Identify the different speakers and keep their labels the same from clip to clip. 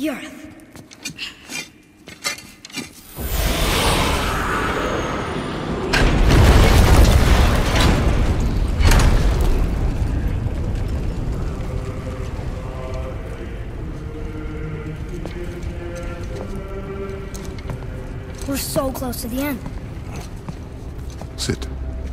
Speaker 1: The earth. We're so close to the end.
Speaker 2: Sit.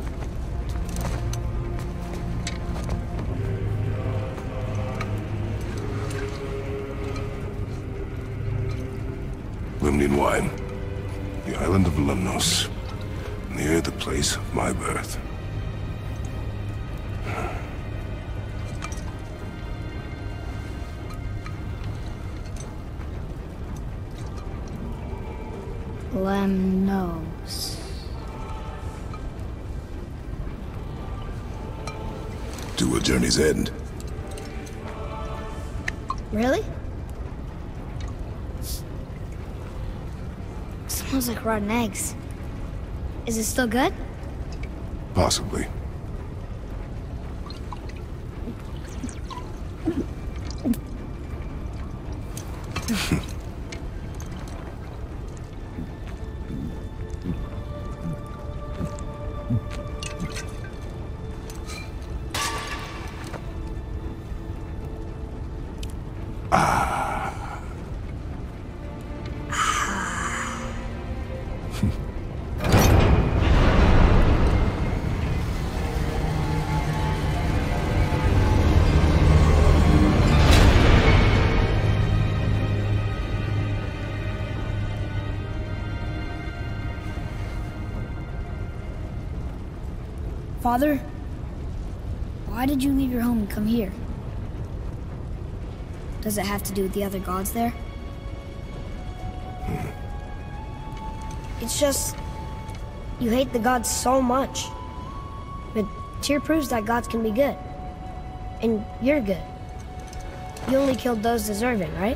Speaker 2: Limnian wine. The island of Lemnos. Near the place of my birth.
Speaker 1: Lemnos.
Speaker 2: To a journey's end.
Speaker 1: Really? Smells like rotten eggs. Is it still good?
Speaker 2: Possibly.
Speaker 1: Father, why did you leave your home and come here? Does it have to do with the other gods there? It's just, you hate the gods so much. But Tyr proves that gods can be good. And you're good. You only killed those deserving, right?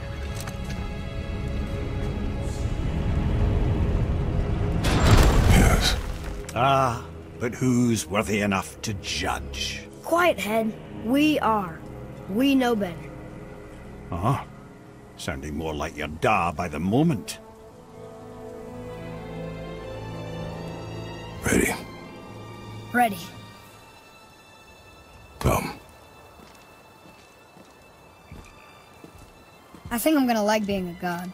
Speaker 2: Yes.
Speaker 3: Ah, but who's worthy enough to judge?
Speaker 1: Quiet, head. We are. We know better.
Speaker 3: Uh-huh. Sounding more like your da by the moment.
Speaker 2: Ready.
Speaker 1: Ready.
Speaker 2: Come.
Speaker 1: I think I'm gonna like being a god.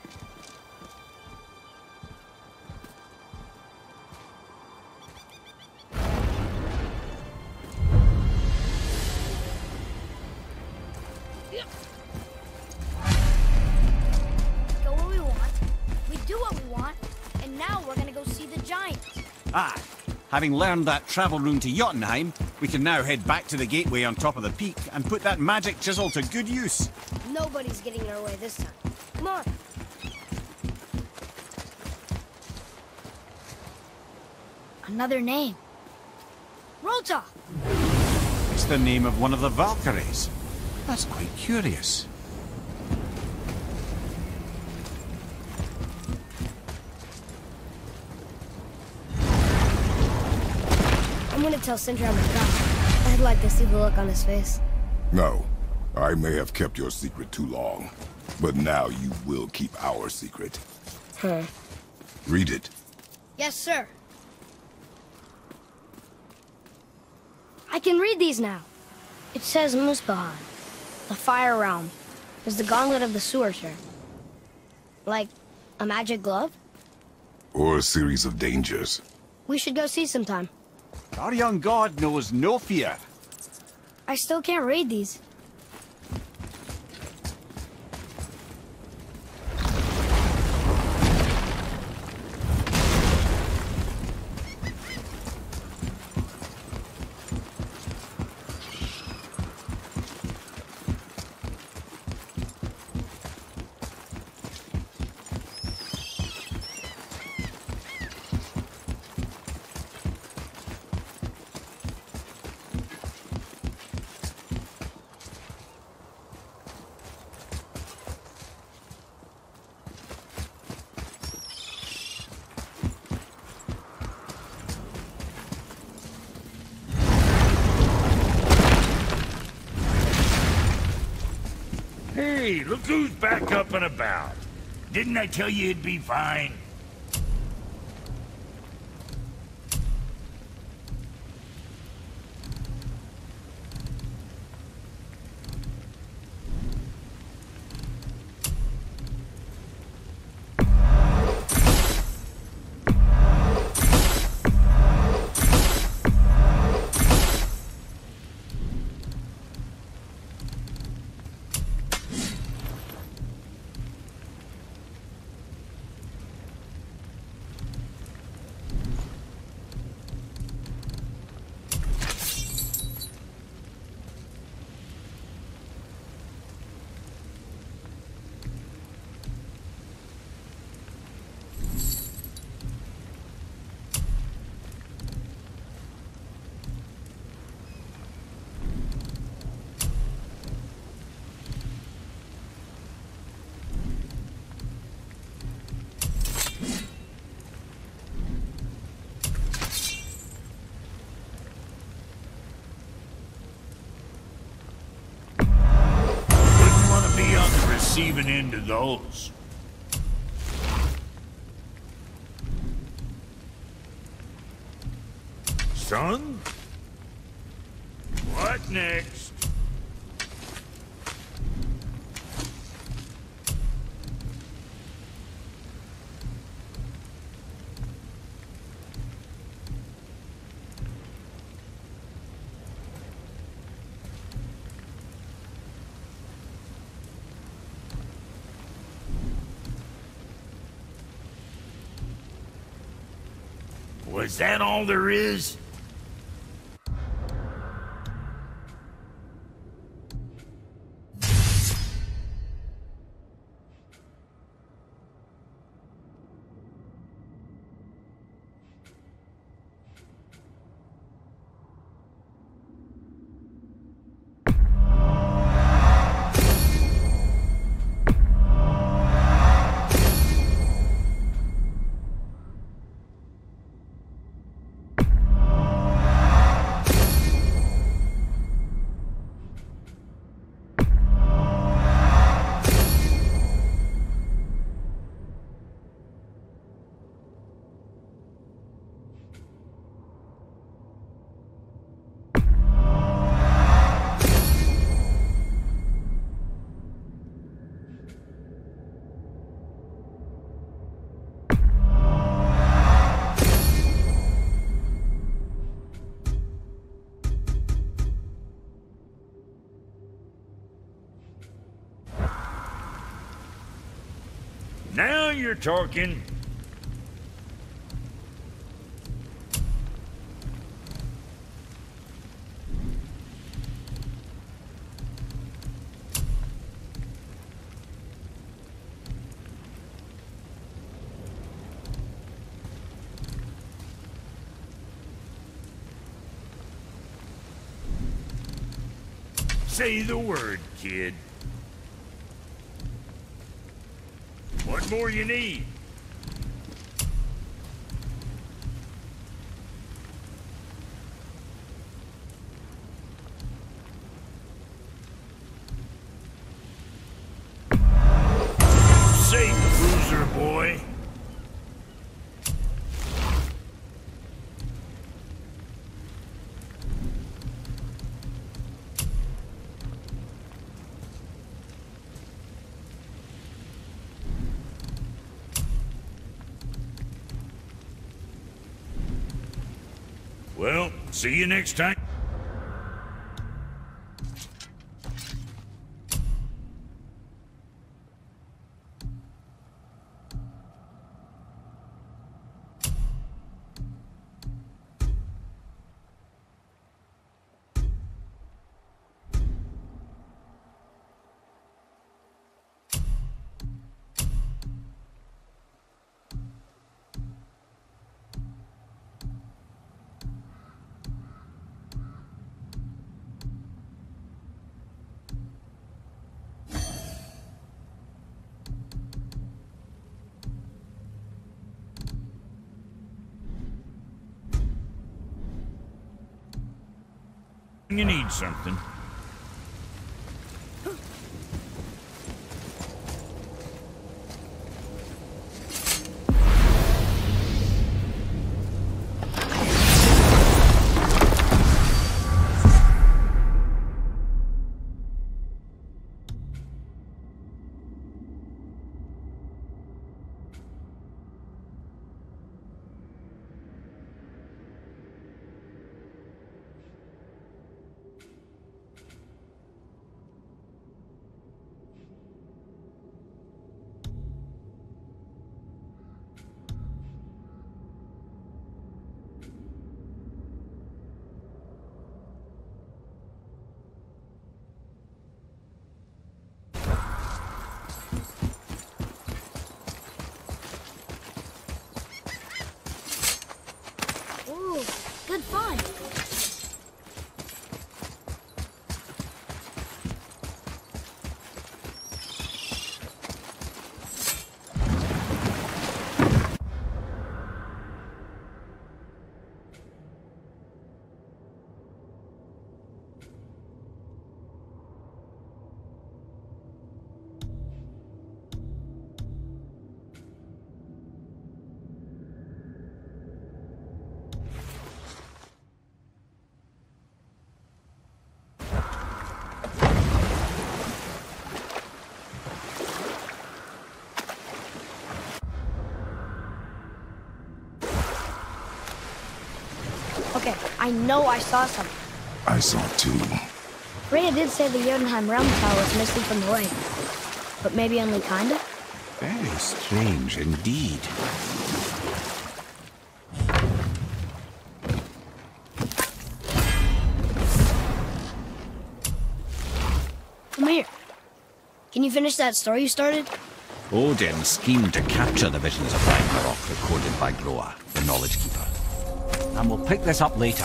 Speaker 1: Go where we want, we do what we want, and now we're gonna go see the giants.
Speaker 3: Ah, having learned that travel route to Jotunheim, we can now head back to the gateway on top of the peak and put that magic chisel to good use.
Speaker 1: Nobody's getting in our way this time. Come on. Another name. Rota!
Speaker 3: It's the name of one of the Valkyries. That's quite curious.
Speaker 1: I'm gonna tell Sindri I'm a god. I'd like to see the look on his face.
Speaker 2: No. I may have kept your secret too long. But now you will keep our secret.
Speaker 1: Huh.
Speaker 2: Read it.
Speaker 1: Yes, sir. I can read these now. It says Muspelheim, the fire realm, is the gauntlet of the Sewerter. Like a magic glove?
Speaker 2: Or a series of dangers.
Speaker 1: We should go see sometime.
Speaker 3: Our young god knows no fear.
Speaker 1: I still can't read these.
Speaker 4: Hey, look who's back up and about. Didn't I tell you it'd be fine? Receiving end of those. Son? What next? Was that all there is? Now you're talking. Say the word, kid. What more you need? Safe, cruiser boy. Well, see you next time. You need something.
Speaker 1: fun. Okay, I know I saw something.
Speaker 2: I saw it too.
Speaker 1: Rhea did say the Vanaheim Realm Tower is missing from the lake. But maybe only kinda?
Speaker 3: Very strange indeed.
Speaker 1: Come here. Can you finish that story you started?
Speaker 3: Odin schemed to capture the visions of Ragnarok recorded by Groa, the Knowledge Keeper. And we'll pick this up later.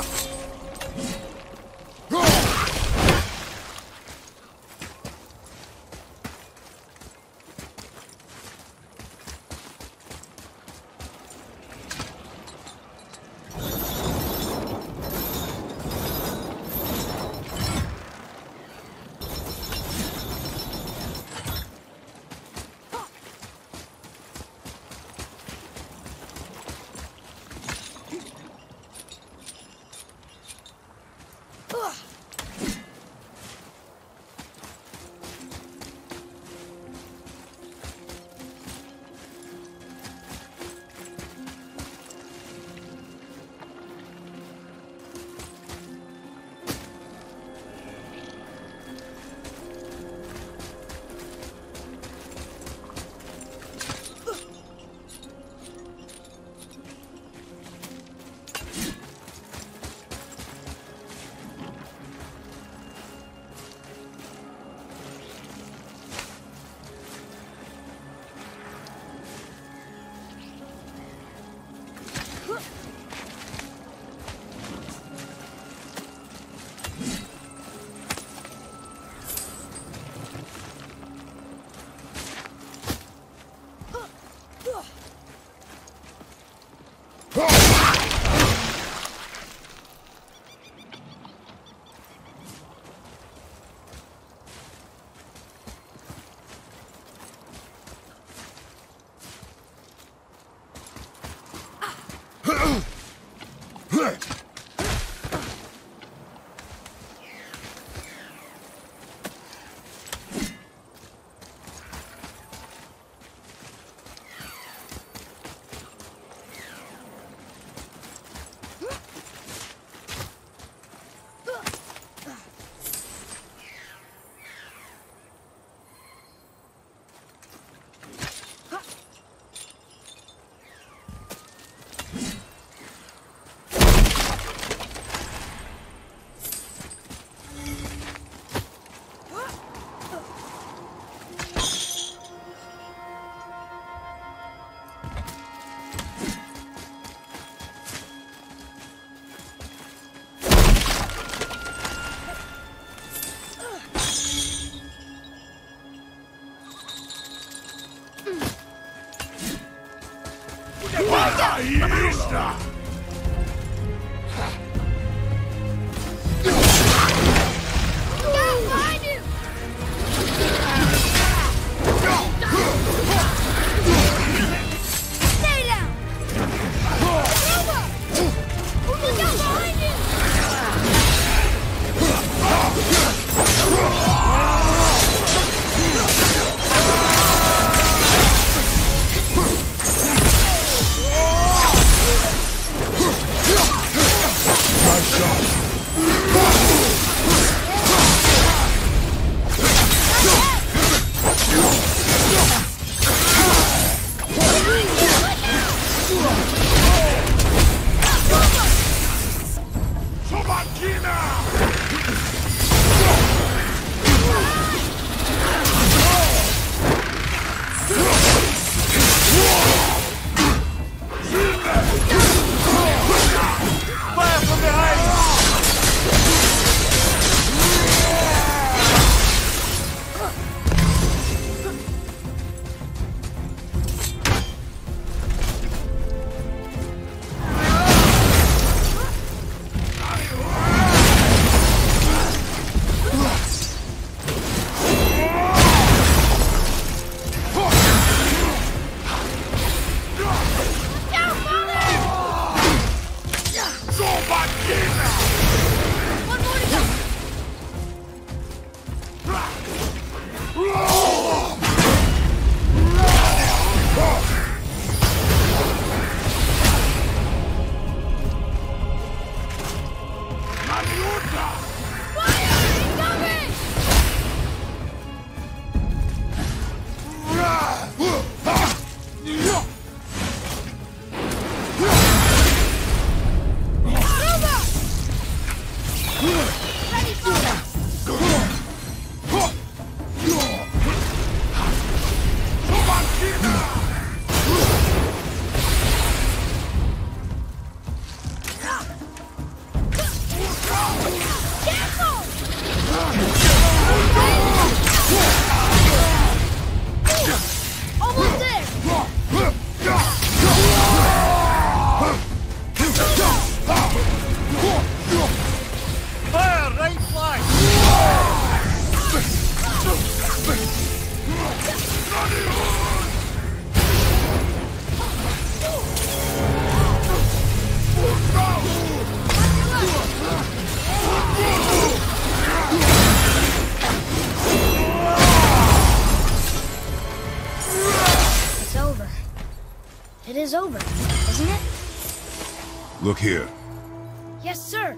Speaker 1: It is over, isn't it?
Speaker 2: Look here.
Speaker 1: Yes, sir.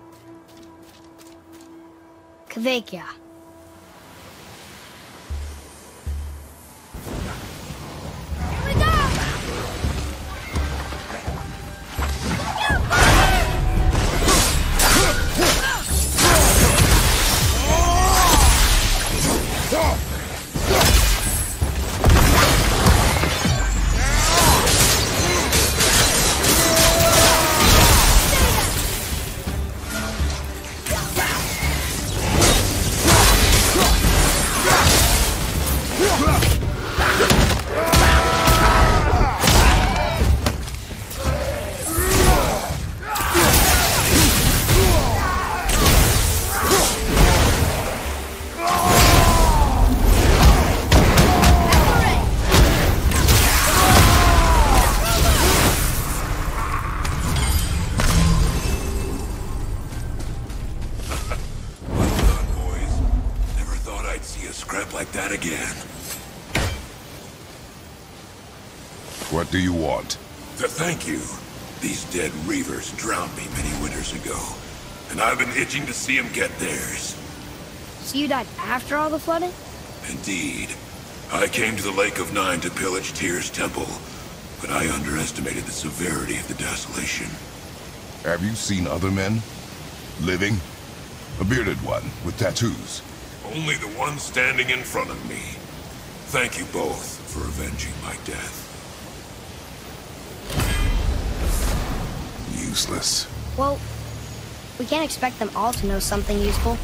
Speaker 1: Kvekia. Here we go!
Speaker 2: What do you want?
Speaker 5: To thank you. These dead reavers drowned me many winters ago, and I've been itching to see them get theirs.
Speaker 1: So you died after all the flooding?
Speaker 5: Indeed. I came to the Lake of Nine to pillage Tyr's temple, but I underestimated the severity of the desolation.
Speaker 2: Have you seen other men? Living? A bearded one with tattoos?
Speaker 5: Only the one standing in front of me. Thank you both for avenging my death.
Speaker 2: Useless.
Speaker 1: Well, we can't expect them all to know something useful.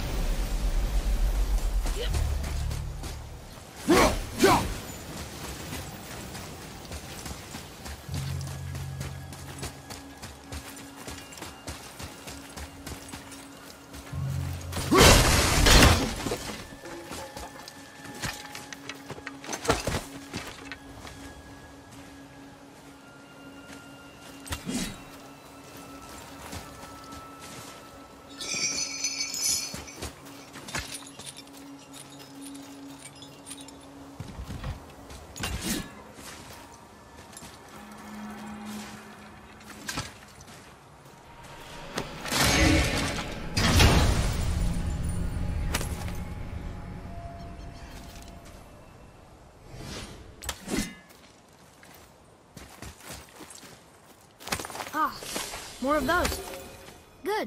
Speaker 1: Ah, more of those. Good.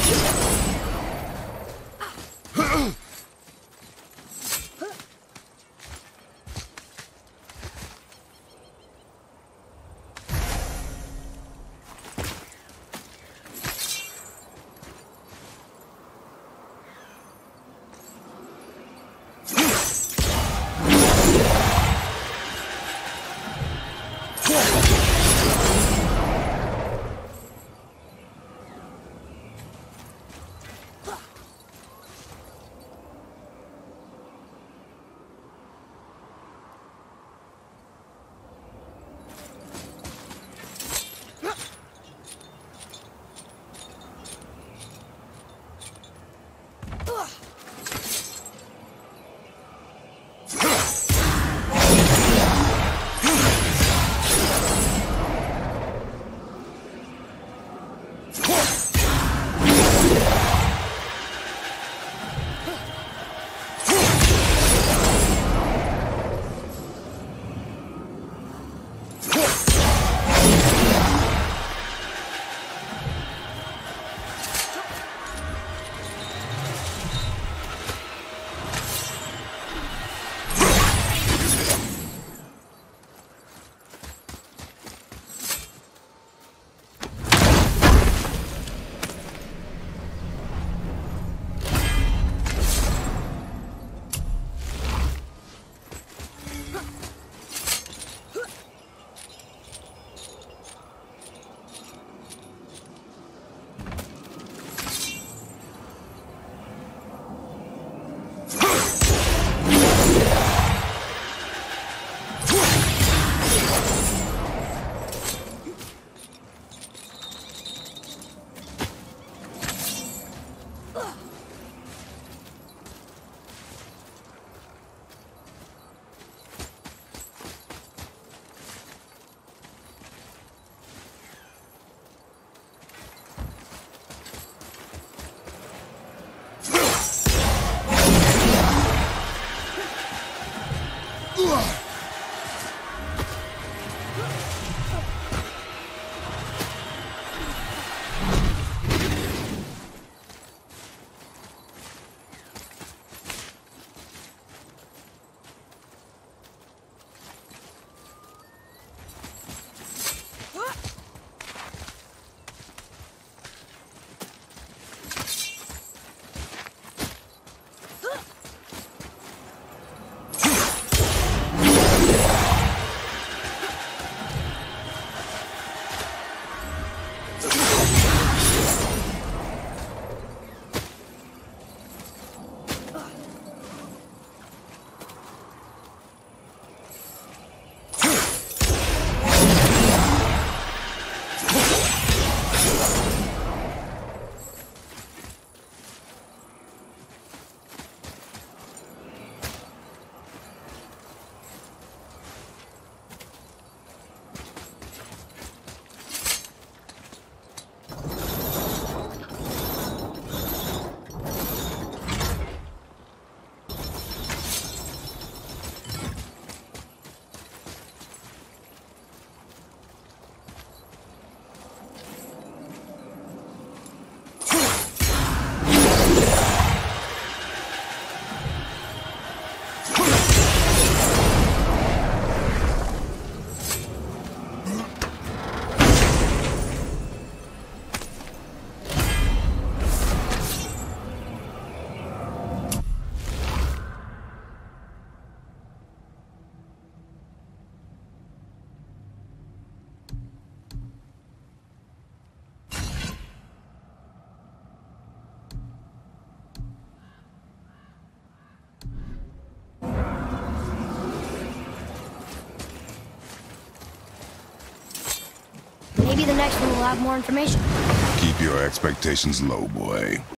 Speaker 1: Maybe the next one will have more information.
Speaker 2: Keep your expectations low, boy.